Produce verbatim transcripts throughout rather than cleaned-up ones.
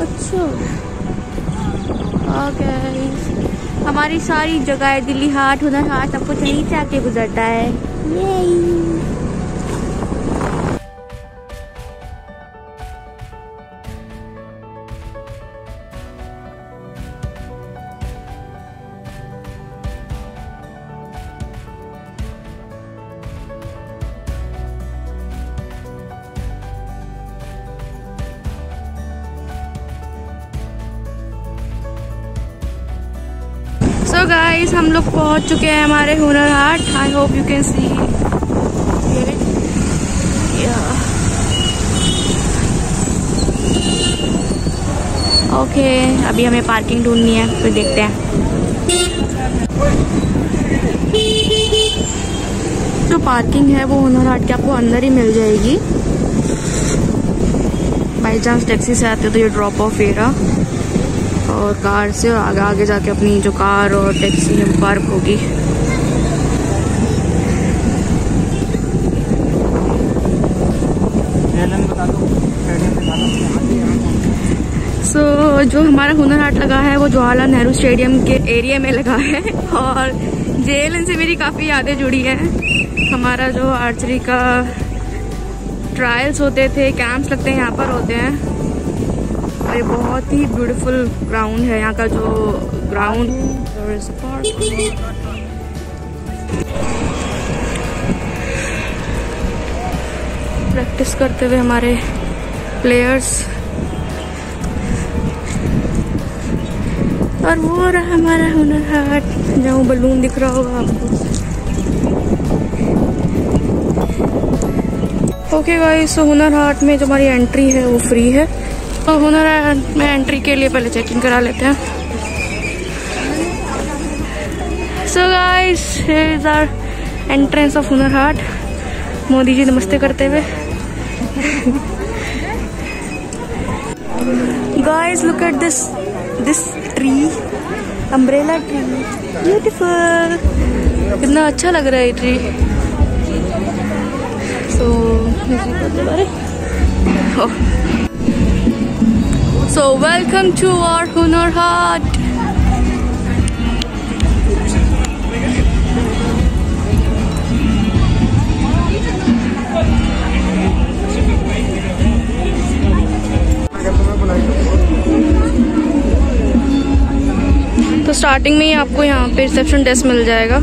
अच्छा ओके, हमारी सारी जगह दिल्ली हाट, हुनर हाट सब कुछ यहीं से आके गुजरता है। ये सो गाइस, हम लोग पहुंच चुके हैं हमारे Hunar Haat. I hope you can see. Okay, अभी हमें पार्किंग ढूंढनी है, फिर देखते हैं। जो पार्किंग है वो हुनर हाट के आपको अंदर ही मिल जाएगी। बाई चांस टैक्सी से आते तो ये ड्रॉप ऑफ एरा, और कार से आगे आगे जाके अपनी जो कार और टैक्सी है पार्क होगी। सो so, जो हमारा हुनर हाट लगा है वो जवाहरलाल नेहरू स्टेडियम के एरिया में लगा है, और जे एल एन से मेरी काफ़ी यादें जुड़ी हैं। हमारा जो आर्चरी का ट्रायल्स होते थे, कैंप्स लगते हैं, यहाँ पर होते हैं। और ये बहुत ही ब्यूटीफुल ग्राउंड है, यहाँ का जो ग्राउंड। प्रैक्टिस करते हुए हमारे प्लेयर्स, और वो रहा हमारा हुनर हाट, जहाँ बलून दिख रहा होगा आपको। ओके गाइस, सो हुनर हाट में जो हमारी एंट्री है वो फ्री है। तो हुनर हाट में एंट्री के लिए पहले चेक इन करा लेते हैं। So guys, here is our entrance of Hunar Haat. Modi ji नमस्ते करते हुए। Guys, look at this this tree, umbrella tree, beautiful. कितना अच्छा लग रहा है ये tree. So so welcome to our Hunar Haat. तो स्टार्टिंग में ही आपको यहाँ पे रिसेप्शन डेस्क मिल जाएगा।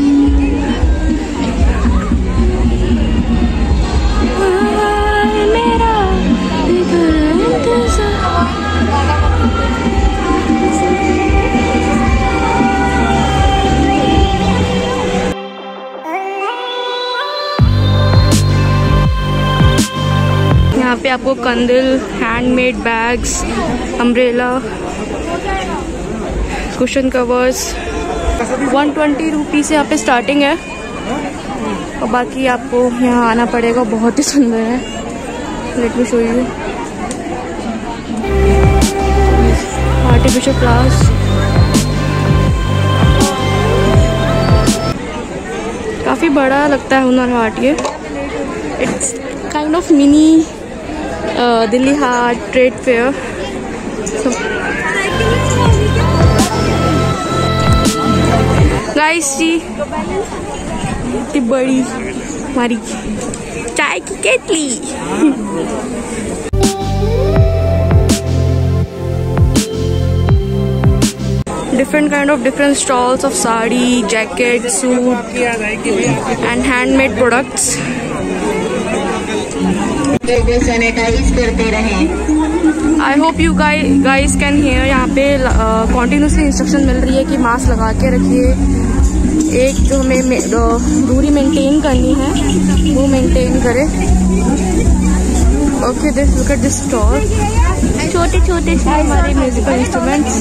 यहाँ पे आपको कंदिल, handmade bags, umbrella, cushion covers one twenty rupees से यहाँ पे स्टार्टिंग है, और बाकी आपको यहाँ आना पड़ेगा। बहुत ही सुंदर है। Let me show you. Artificial flowers, काफ़ी बड़ा लगता है हुनर हाट ये। It's kind of mini Delhi Haat trade fair. Guys जी, इतनी बड़ी हमारी चाय की केतली। Different kind of different stalls of sari, jacket, suit, and handmade products. I hope you guys guys can hear. यहाँ पे कंटिन्यूसली इंस्ट्रक्शन मिल रही है कि मास्क लगा के रखिए। एक जो हमें दूरी मेंटेन करनी है वो मेंटेन करें। Okay, this look at this stall. छोटे छोटे से हमारे म्यूजिकल इंस्ट्रूमेंट्स।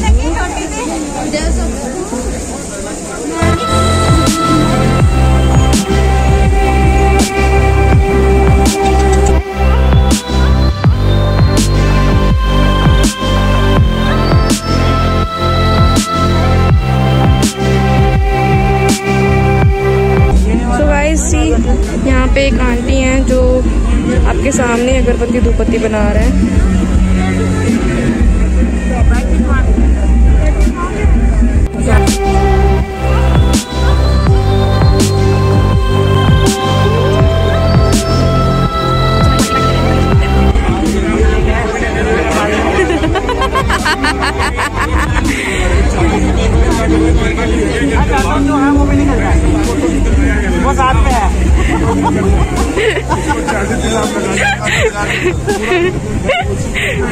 यहाँ पे एक आंटी हैं जो आपके सामने अगरबत्ती धूपबत्ती बना रहे हैं।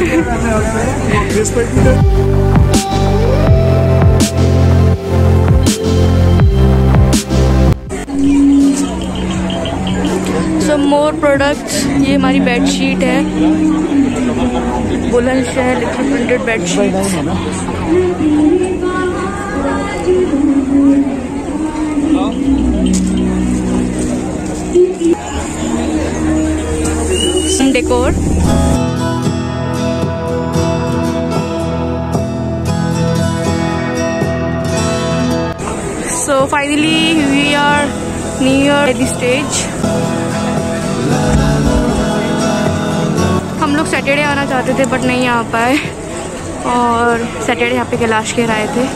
Some more products. ये हमारी बेडशीट है, बुलंदशहर लिखा printed bedsheet. Some decor. So finally we are near the stage. हम लोग सैटरडे आना चाहते थे बट नहीं आ पाए, और सैटरडे यहाँ पे कैलाश खेर आए थे।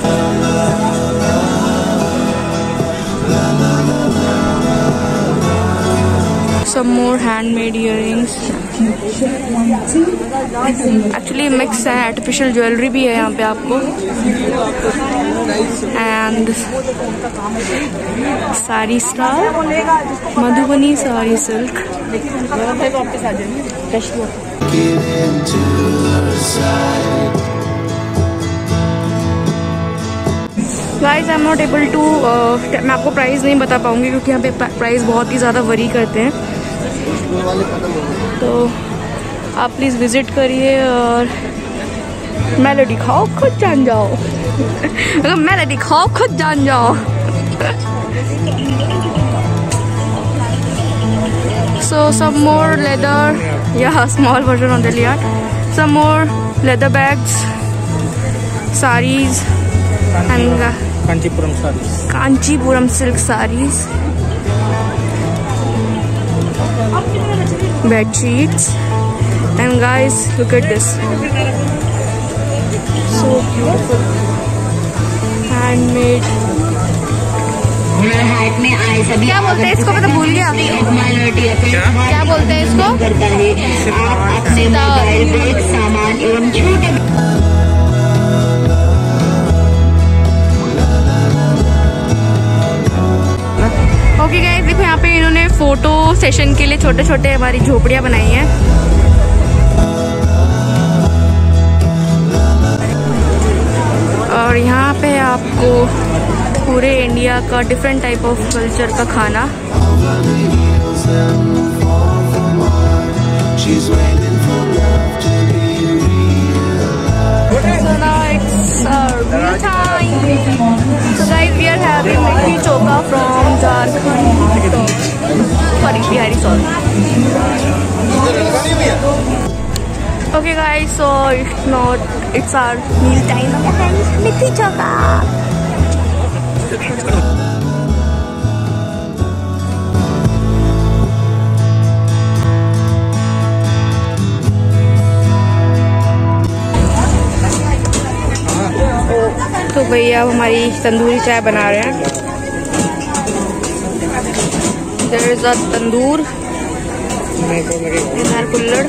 Some more handmade earrings. Actually mix है, आर्टिफिशियल ज्वेलरी भी है यहाँ पे आपको। And sari style, Madhubani sari silk. Guys I am not able to, मैं आपको प्राइस नहीं बता पाऊंगी क्योंकि यहाँ पे प्राइस बहुत ही ज़्यादा वरी करते हैं। तो आप प्लीज़ विज़िट करिए और मेलोडी खाओ, खुद जान जाओ। मेलोडी खाओ, खुद जान जाओ। So some more leather, yeah, small version of the Deliat. Some more leather bags, saris, and uh, Kanchipuram sarees. Kanchipuram silk sarees, bed sheets, and guys, look at this, so beautiful, handmade. क्या बोलते हैं इसको, मैं तो भूल गया। क्या क्या बोलते हैं इसको? ओके गाइस, देखो यहाँ पे इन्होंने फोटो सेशन के लिए छोटे छोटे हमारी झोपड़ियाँ बनाई हैं। और यहाँ पे आपको पूरे इंडिया का डिफरेंट टाइप ऑफ कल्चर का खाना। So now it's our meal time. So guys, we are having litti chokha from Jharkhand. Sorry, Bihari salt. Okay guys, so it's not, it's our meal time. Litti chokha. तो भैया हमारी तंदूरी चाय बना रहे हैं। There is a tandoor in our kulhad.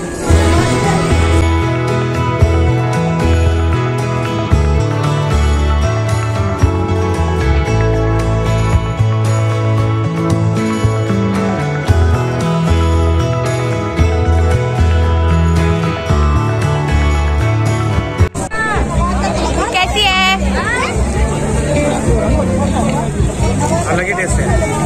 अलग ही test है।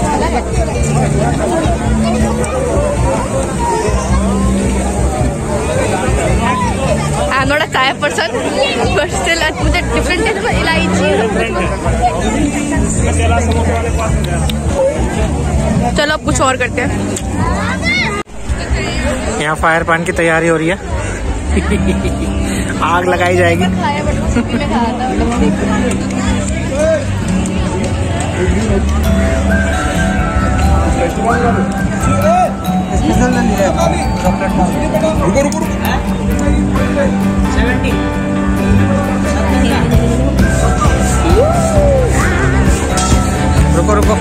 आई am not a chai person but still मुझे डिफरेंट टेस्ट में इलायची। चलो अब कुछ और करते हैं। यहाँ फायर पान की तैयारी हो रही है। आग लगाई जाएगी। रुको रुको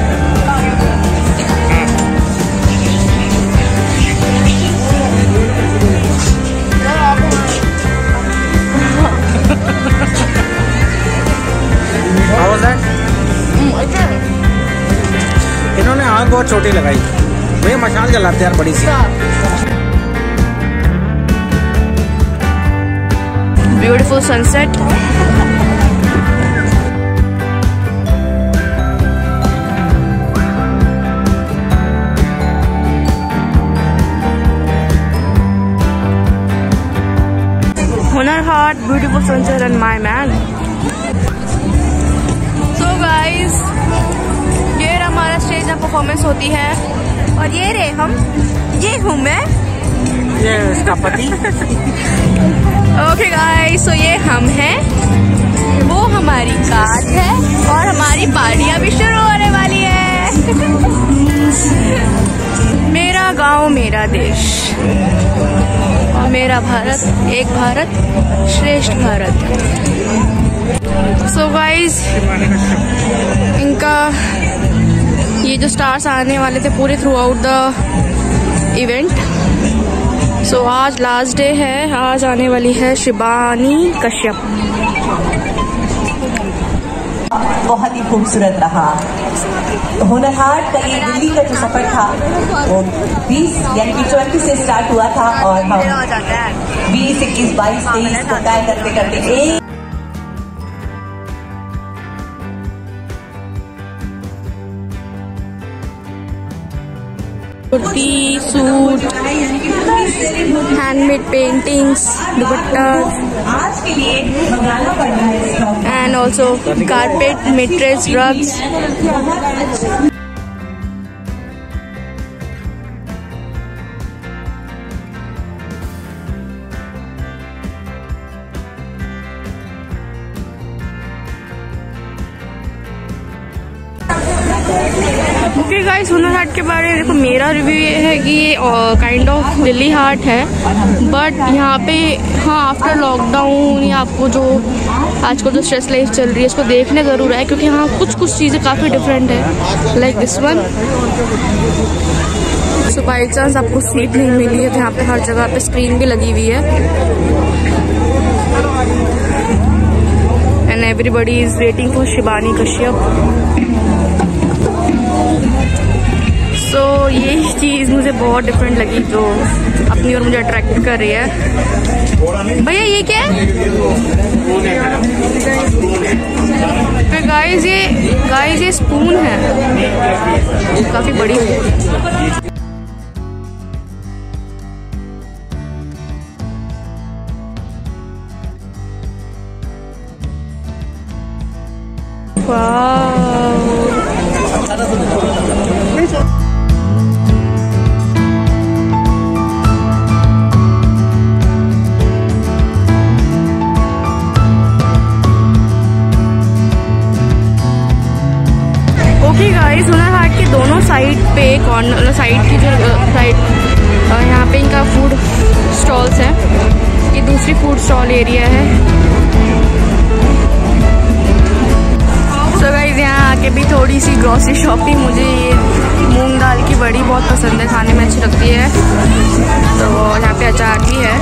इन्होंने आग बहुत छोटी लगाई। भैया मशाल जलाते यार बड़ी सी। Beautiful sunset. Hunar Haat, beautiful sunset and my man. So guys, ये हमारा स्टेज में परफॉर्मेंस होती है और ये रे हम, ये हूँ मैं, ये उसका पति। ओके गाइस, तो ये हम हैं, वो हमारी कार है और हमारी पार्टियां भी शुरू होने वाली है। मेरा गांव मेरा देश और मेरा भारत, एक भारत श्रेष्ठ भारत। सो गाइस, इनका ये जो स्टार्स आने वाले थे पूरे throughout the event. So आज लास्ट डे है, आज आने वाली है शिबानी कश्यप। बहुत ही खूबसूरत रहा। हुनर हाट का ये दिल्ली का जो सफर था वो बीस यानी कि चौबीस से स्टार्ट हुआ था और हम बीस इक्कीस बाईस तेईस को तय करते करते एक kurti, suit, handmade paintings, dupatta आज के लिए मंगाना पड़ रहा है and also carpet, mattress, rugs. Okay guys, Hunar Haat के बारे में देखो, मेरा रिव्यू ये है कि ये काइंड ऑफ दिल्ली हाट है, बट यहाँ पे हाँ आफ्टर लॉकडाउन या आपको जो आजकल जो स्ट्रेस लाइफ चल रही है इसको देखने ज़रूर है, क्योंकि हाँ कुछ कुछ चीज़ें काफ़ी डिफरेंट है, like this one. So by chance आपको सीट नहीं मिली है तो यहाँ पे हर जगह पे स्क्रीन भी लगी हुई है and everybody is waiting for Shibani Kashyap. So so, ये चीज़ मुझे बहुत डिफरेंट लगी जो अपनी और मुझे अट्रैक्ट कर रही है। भैया ये क्या है? तो गाइस ये गाइस ये स्पून है, काफ़ी बड़ी है। वाव, ओके गाइस, हुनर हाट के दोनों साइड पे कॉर्नर साइड की जो साइड यहाँ पे इनका फूड स्टॉल्स है, ये दूसरी फूड स्टॉल एरिया है। सो गाइस, यहाँ आके भी थोड़ी सी ग्रॉसरी शॉपिंग, मुझे ये मूंग दाल की बड़ी बहुत पसंद है, खाने में अच्छी लगती है, तो यहाँ पे अचार भी है।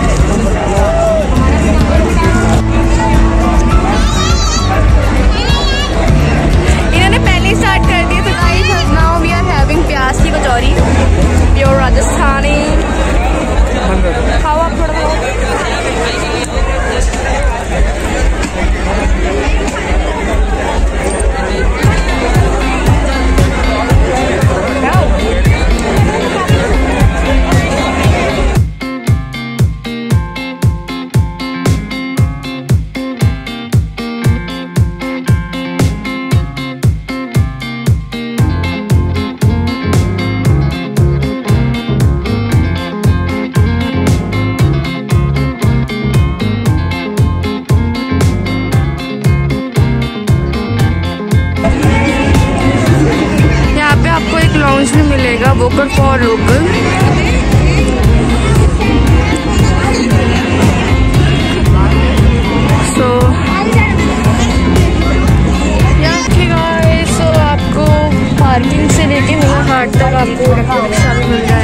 इन्होंने पहले ही स्टार्ट कर दिया, तो guys now we are having प्याज की कचौरी, प्योर राजस्थानी। खाओ आप थोड़ा लाउंज में मिलेगा vocal for local. So so आपको पार्किंग से लेके हुनर हाट तक आपको रिक्शा भी मिल जाएगा।